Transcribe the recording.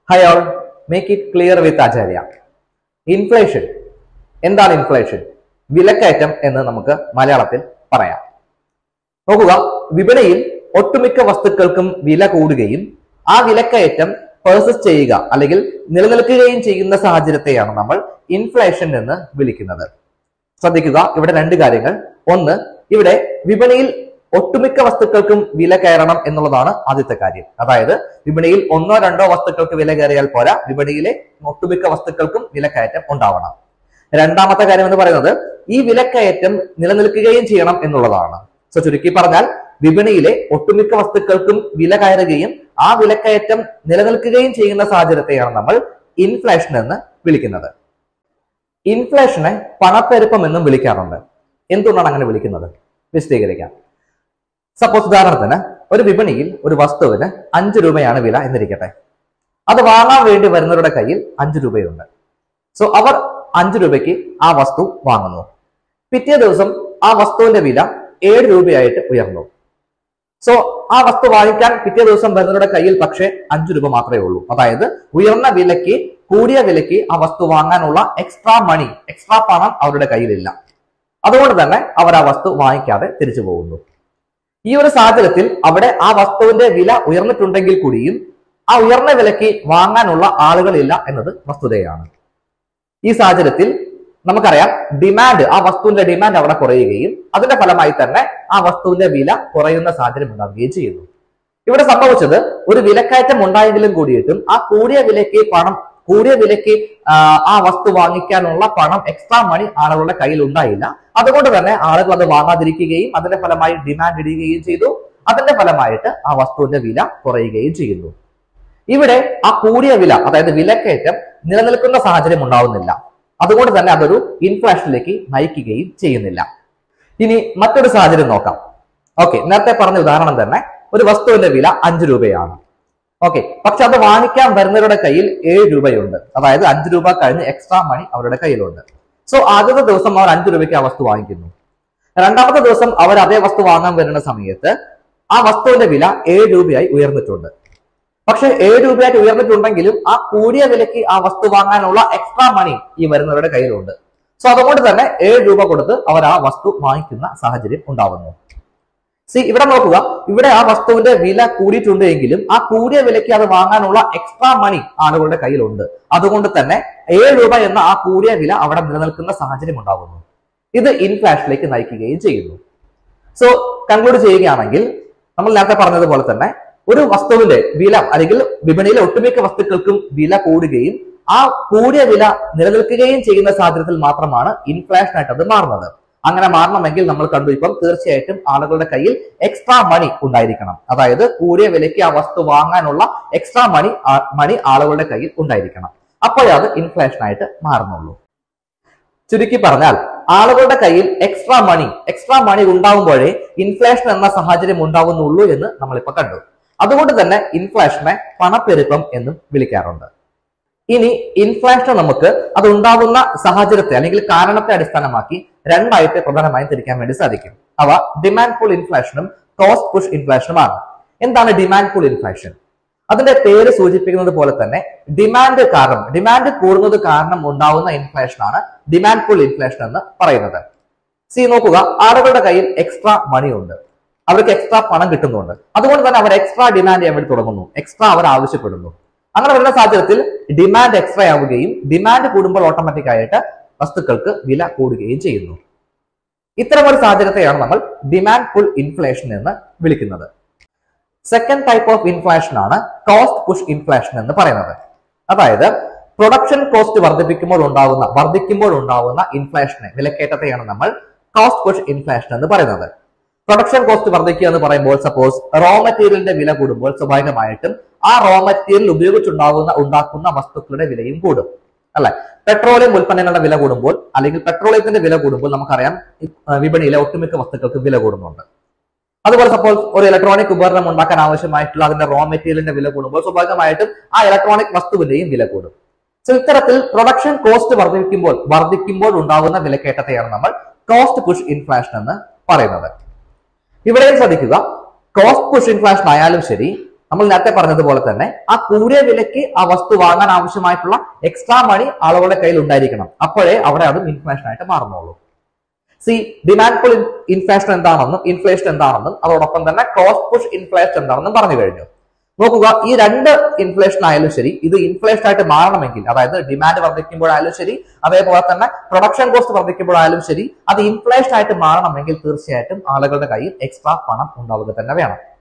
Hi all, make it clear with Acharya. Inflation. എന്താണ് inflation? വിലക്കയറ്റം എന്ന് നമുക്ക് മലയാളത്തിൽ പറയാം. നോക്കുക, വിപണിയിൽ ഒട്ടുമിക്ക വസ്തുക്കൾക്കും വില കൂടുകയും ആ വിലക്കയറ്റം പെർസിസ്റ്റ് ചെയ്യുക അല്ലെങ്കിൽ നിലനിൽക്കുകയും ചെയ്യുന്ന സാഹചര്യത്തെയാണ് നമ്മൾ ഇൻഫ്ലേഷൻ എന്ന് വിളിക്കുന്നത്. ശ്രദ്ധിക്കുക, ഇവിടെ രണ്ട് കാര്യങ്ങൾ. ഒന്ന്, ഇവിടെ വിപണിയിൽ ഒട്ടുമിക്ക വസ്തുക്കൾക്കും വില കയറണം എന്നുള്ളതാണ് ആദ്യത്തെ കാര്യം. അതായത് വിപണിയിൽ ഒന്നോ രണ്ടോ വസ്തുക്കൾക്ക് വില കയറിയാൽ പോരാ, വിപണിയിലെ ഒട്ടുമിക്ക വസ്തുക്കൾക്കും വിലക്കയറ്റം ഉണ്ടാവണം. രണ്ടാമത്തെ കാര്യം എന്ന് പറയുന്നത് ഈ വിലക്കയറ്റം നിലനിൽക്കുകയും ചെയ്യണം എന്നുള്ളതാണ്. സോ ചുരുക്കി പറഞ്ഞാൽ വിപണിയിലെ ഒട്ടുമിക്ക വസ്തുക്കൾക്കും വില കയറുകയും ആ വിലക്കയറ്റം നിലനിൽക്കുകയും ചെയ്യുന്ന സാഹചര്യത്തെയാണ് നമ്മൾ ഇൻഫ്ലേഷൻ എന്ന് വിളിക്കുന്നത്. ഇൻഫ്ലേഷനെ പണപ്പെരുപ്പം എന്നും വിളിക്കാറുണ്ട്. എന്തുകൊണ്ടാണ് അങ്ങനെ വിളിക്കുന്നത്? വിശദീകരിക്കാം. സപ്പോസ് ഉദാഹരണത്തിന് ഒരു വിപണിയിൽ ഒരു വസ്തുവിന് 5 രൂപയാണ് വില എന്നിരിക്കട്ടെ. അത് വാങ്ങാൻ വേണ്ടി വരുന്നവരുടെ കയ്യിൽ 5 രൂപയുണ്ട്. സോ അവർ 5 രൂപയ്ക്ക് ആ വസ്തു വാങ്ങുന്നു. പിറ്റേ ദിവസം ആ വസ്തുവിന്റെ വില 7 രൂപയായിട്ട് ഉയർന്നു. സോ ആ വസ്തു വാങ്ങിക്കാൻ പിറ്റേ ദിവസം വരുന്നവരുടെ കയ്യിൽ പക്ഷേ 5 രൂപ മാത്രമേ ഉള്ളൂ. അതായത് ഉയർന്ന വിലയ്ക്ക്, കൂടിയ വിലയ്ക്ക് ആ വസ്തു വാങ്ങാനുള്ള എക്സ്ട്രാ പണം അവരുടെ കയ്യിലില്ല. അതുകൊണ്ട് തന്നെ അവർ ആ വസ്തു വാങ്ങിക്കാതെ തിരിച്ചു പോകുന്നു. ഈ ഒരു സാഹചര്യത്തിൽ അവിടെ ആ വസ്തുവിന്റെ വില ഉയർന്നിട്ടുണ്ടെങ്കിൽ കൂടിയും ആ ഉയർന്ന വിലയ്ക്ക് വാങ്ങാനുള്ള ആളുകളില്ല എന്നത് വസ്തുതയാണ്. ഈ സാഹചര്യത്തിൽ നമുക്കറിയാം ആ വസ്തുവിന്റെ ഡിമാൻഡ് അവിടെ കുറയുകയും അതിന്റെ ഫലമായി തന്നെ ആ വസ്തുവിന്റെ വില കുറയുന്ന സാഹചര്യം ഉണ്ടാവുകയും ചെയ്യുന്നു. ഇവിടെ സംഭവിച്ചത് ഒരു വിലക്കയറ്റം ഉണ്ടായെങ്കിലും കൂടിയിട്ടും ആ കൂടിയ വിലയ്ക്ക് ആ വസ്തു വാങ്ങിക്കാനുള്ള പണം, എക്സ്ട്രാ മണി ആളുകളുടെ കയ്യിൽ ഉണ്ടായില്ല. അതുകൊണ്ട് തന്നെ ആളുകൾ അത് വാങ്ങാതിരിക്കുകയും അതിന്റെ ഫലമായി ഡിമാൻഡ് ഇടുകയും ചെയ്തു. അതിന്റെ ഫലമായിട്ട് ആ വസ്തുവിന്റെ വില കുറയുകയും ചെയ്യുന്നു. ഇവിടെ ആ കൂടിയ വില, അതായത് വിലക്കയറ്റം നിലനിൽക്കുന്ന സാഹചര്യം ഉണ്ടാവുന്നില്ല. അതുകൊണ്ട് തന്നെ അതൊരു ഇൻഫ്ലേഷനിലേക്ക് നയിക്കുകയും ചെയ്യുന്നില്ല. ഇനി മറ്റൊരു സാഹചര്യം നോക്കാം. ഓക്കെ, നേരത്തെ പറഞ്ഞ ഉദാഹരണം തന്നെ, ഒരു വസ്തുവിന്റെ വില 5 രൂപയാണ്. ഓക്കെ, പക്ഷെ അത് വാങ്ങിക്കാൻ വരുന്നവരുടെ കയ്യിൽ 7 രൂപയുണ്ട്. അതായത് 5 രൂപ കഴിഞ്ഞ് എക്സ്ട്രാ മണി അവരുടെ കയ്യിലുണ്ട്. സോ ആദ്യത്തെ ദിവസം അവർ 5 രൂപയ്ക്ക് ആ വസ്തു വാങ്ങിക്കുന്നു. രണ്ടാമത്തെ ദിവസം അവർ അതേ വസ്തു വാങ്ങാൻ വരുന്ന സമയത്ത് ആ വസ്തുവിന്റെ വില 7 രൂപയായി ഉയർന്നിട്ടുണ്ട്. പക്ഷെ 7 രൂപയായിട്ട് ഉയർന്നിട്ടുണ്ടെങ്കിലും ആ കൂടിയ വിലയ്ക്ക് ആ വസ്തു വാങ്ങാനുള്ള എക്സ്ട്രാ മണി ഈ വരുന്നവരുടെ കയ്യിലുണ്ട്. സോ അതുകൊണ്ട് തന്നെ 7 രൂപ കൊടുത്ത് അവർ ആ വസ്തു വാങ്ങിക്കുന്ന സാഹചര്യം ഉണ്ടാവുന്നു. ഇവിടെ നോക്കുക, ഇവിടെ ആ വസ്തുവിന്റെ വില കൂടിയിട്ടുണ്ട് എങ്കിലും ആ കൂടിയ വിലയ്ക്ക് അത് വാങ്ങാനുള്ള എക്സ്ട്രാ മണി ആളുകളുടെ കയ്യിലുണ്ട്. അതുകൊണ്ട് തന്നെ 7 രൂപ എന്ന ആ കൂടിയ വില അവിടെ നിലനിൽക്കുന്ന സാഹചര്യം ഉണ്ടാകുന്നു. ഇത് ഇൻഫ്ലേഷനിലേക്ക് നയിക്കുകയും ചെയ്യുന്നു. സോ കൺക്ലൂഡ് ചെയ്യുകയാണെങ്കിൽ നമ്മൾ നേരത്തെ പറഞ്ഞതുപോലെ തന്നെ ഒരു വസ്തുവിന്റെ വില അല്ലെങ്കിൽ വിപണിയിലെ ഒട്ടുമിക്ക വസ്തുക്കൾക്കും വില കൂടുകയും ആ കൂടിയ വില നിലനിൽക്കുകയും ചെയ്യുന്ന സാഹചര്യത്തിൽ മാത്രമാണ് ഇൻഫ്ലേഷനായിട്ട് അത് മാറുന്നത്. അങ്ങനെ മാറണമെങ്കിൽ നമ്മൾ കണ്ടു, ഇപ്പം തീർച്ചയായിട്ടും ആളുകളുടെ കയ്യിൽ എക്സ്ട്രാ മണി ഉണ്ടായിരിക്കണം. അതായത് കൂടിയ വിലയ്ക്ക് ആ വസ്തു വാങ്ങാനുള്ള എക്സ്ട്രാ മണി ആളുകളുടെ കയ്യിൽ ഉണ്ടായിരിക്കണം. അപ്പോഴേ അത് ഇൻഫ്ലേഷനായിട്ട് മാറുന്നുള്ളൂ. ചുരുക്കി പറഞ്ഞാൽ ആളുകളുടെ കയ്യിൽ എക്സ്ട്രാ മണി ഉണ്ടാവുമ്പോഴേ ഇൻഫ്ലേഷൻ എന്ന സാഹചര്യം ഉണ്ടാവുന്നുള്ളൂ എന്ന് നമ്മളിപ്പോ കണ്ടു. അതുകൊണ്ട് തന്നെ ഇൻഫ്ലേഷനെ പണപ്പെരുപ്പം എന്നും വിളിക്കാറുണ്ട്. ഇനി ഇൻഫ്ലേഷൻ നമുക്ക് അത് ഉണ്ടാകുന്ന സാഹചര്യത്തെ അല്ലെങ്കിൽ കാരണത്തെ അടിസ്ഥാനമാക്കി രണ്ടായിട്ട് പ്രധാനമായും തിരിക്കാൻ വേണ്ടി സാധിക്കും. അവ ഡിമാൻഡ് പുൾ ഇൻഫ്ലേഷനും കോസ്റ്റ് പുഷ് ഇൻഫ്ലേഷനുമാണ്. എന്താണ് ഡിമാൻഡ് പുൾ ഇൻഫ്ലേഷൻ? അതിന്റെ പേര് സൂചിപ്പിക്കുന്നത് പോലെ തന്നെ ഡിമാൻഡ് കൂടുന്നത് കാരണം ഉണ്ടാവുന്ന ഇൻഫ്ലേഷനാണ് ഡിമാൻഡ് പുൾ ഇൻഫ്ലേഷൻ എന്ന് പറയുന്നത്. നോക്കുക, ആളുകളുടെ കയ്യിൽ എക്സ്ട്രാ മണി ഉണ്ട്, അവർക്ക് എക്സ്ട്രാ പണം കിട്ടുന്നുണ്ട്. അതുകൊണ്ട് തന്നെ അവർ എക്സ്ട്രാ ഡിമാൻഡ് ചെയ്യാൻ വേണ്ടി തുടങ്ങുന്നു, എക്സ്ട്രാ അവർ ആവശ്യപ്പെടുന്നു. അങ്ങനെ വരുന്ന സാഹചര്യത്തിൽ ഡിമാൻഡ് എക്സ്ട്രാ ആവുകയും ഡിമാൻഡ് കൂടുമ്പോൾ ഓട്ടോമാറ്റിക് ആയിട്ട് വസ്തുക്കൾക്ക് വില കൂടുകയും ചെയ്യുന്നു. ഇത്തരമൊരു സാഹചര്യത്തെയാണ് നമ്മൾ ഡിമാൻഡ് പുൾ ഇൻഫ്ലേഷൻ എന്ന് വിളിക്കുന്നത്. സെക്കൻഡ് ടൈപ്പ് ഓഫ് ഇൻഫ്ലേഷൻ ആണ് കോസ്റ്റ് പുഷ് ഇൻഫ്ലേഷൻ എന്ന് പറയുന്നത്. അതായത് പ്രൊഡക്ഷൻ കോസ്റ്റ് വർദ്ധിക്കുമ്പോൾ ഉണ്ടാവുന്ന ഇൻഫ്ലേഷനെ, വിലക്കയറ്റത്തെയാണ് നമ്മൾ കോസ്റ്റ് പുഷ് ഇൻഫ്ലേഷൻ എന്ന് പറയുന്നത്. പ്രൊഡക്ഷൻ കോസ്റ്റ് വർദ്ധിക്കുക എന്ന് പറയുമ്പോൾ സപ്പോസ് റോ മെറ്റീരിയലിന്റെ വില കൂടുമ്പോൾ സ്വാഭാവികമായിട്ടും ആ റോ മെറ്റീരിയൽ ഉണ്ടാക്കുന്ന വസ്തുക്കളുടെ വിലയും കൂടും, അല്ലെ? പെട്രോളിയം ഉൽപ്പന്നങ്ങളുടെ വില കൂടുമ്പോൾ അല്ലെങ്കിൽ പെട്രോളിയത്തിന്റെ വില കൂടുമ്പോൾ നമുക്കറിയാം വിപണിയിലെ ഒട്ടുമിക്ക വസ്തുക്കൾക്ക് വില കൂടുന്നുണ്ട്. അതുപോലെ സപ്പോസ് ഒരു ഇലക്ട്രോണിക് ഉപകരണം ഉണ്ടാക്കാൻ ആവശ്യമായിട്ടുള്ള അതിന്റെ റോ മെറ്റീരിയലിന്റെ വില കൂടുമ്പോൾ സ്വാഭാവികമായിട്ടും ആ ഇലക്ട്രോണിക് വസ്തുവിന്റെയും വില കൂടും. സോ ഇത്തരത്തിൽ പ്രൊഡക്ഷൻ കോസ്റ്റ് വർദ്ധിക്കുമ്പോൾ ഉണ്ടാകുന്ന വിലക്കയറ്റത്തെയാണ് നമ്മൾ കോസ്റ്റ് പുഷ് ഇൻഫ്ലേഷൻ എന്ന് പറയുന്നത്. ഇവിടെയും ശ്രദ്ധിക്കുക, കോസ്റ്റ് പുഷ് ഇൻഫ്ലേഷൻ ആയാലും ശരി, നമ്മൾ നേരത്തെ പറഞ്ഞതുപോലെ തന്നെ ആ കൂടിയ വിലയ്ക്ക് ആ വസ്തു വാങ്ങാൻ ആവശ്യമായിട്ടുള്ള എക്സ്ട്രാ മണി ആളുകളുടെ കയ്യിൽ ഉണ്ടായിരിക്കണം. അപ്പോഴേ അവിടെ അത് ഇൻഫ്ലേഷൻ ആയിട്ട് മാറുന്നുള്ളൂ. ഡിമാൻഡ് പുൾ ഇൻഫ്ലേഷൻ എന്താണെന്നും ഇൻഫ്ലേഷൻ എന്താണെന്നും അതോടൊപ്പം തന്നെ കോസ്റ്റ് പുഷ് ഇൻഫ്ലേഷൻ എന്താണെന്നും പറഞ്ഞു കഴിഞ്ഞു. നോക്കുക, ഈ രണ്ട് ഇൻഫ്ലേഷൻ ആയാലും ശരി, ഇത് ഇൻഫ്ലേഷൻ ആയിട്ട് മാറണമെങ്കിൽ, അതായത് ഡിമാൻഡ് വർദ്ധിക്കുമ്പോഴായാലും ശരി, അതേപോലെ തന്നെ പ്രൊഡക്ഷൻ കോസ്റ്റ് വർദ്ധിക്കുമ്പോഴായാലും ശരി, അത് ഇൻഫ്ലേഷൻ ആയിട്ട് മാറണമെങ്കിൽ തീർച്ചയായിട്ടും ആളുകളുടെ കയ്യിൽ എക്സ്ട്രാ പണം ഉണ്ടാവുക തന്നെ വേണം.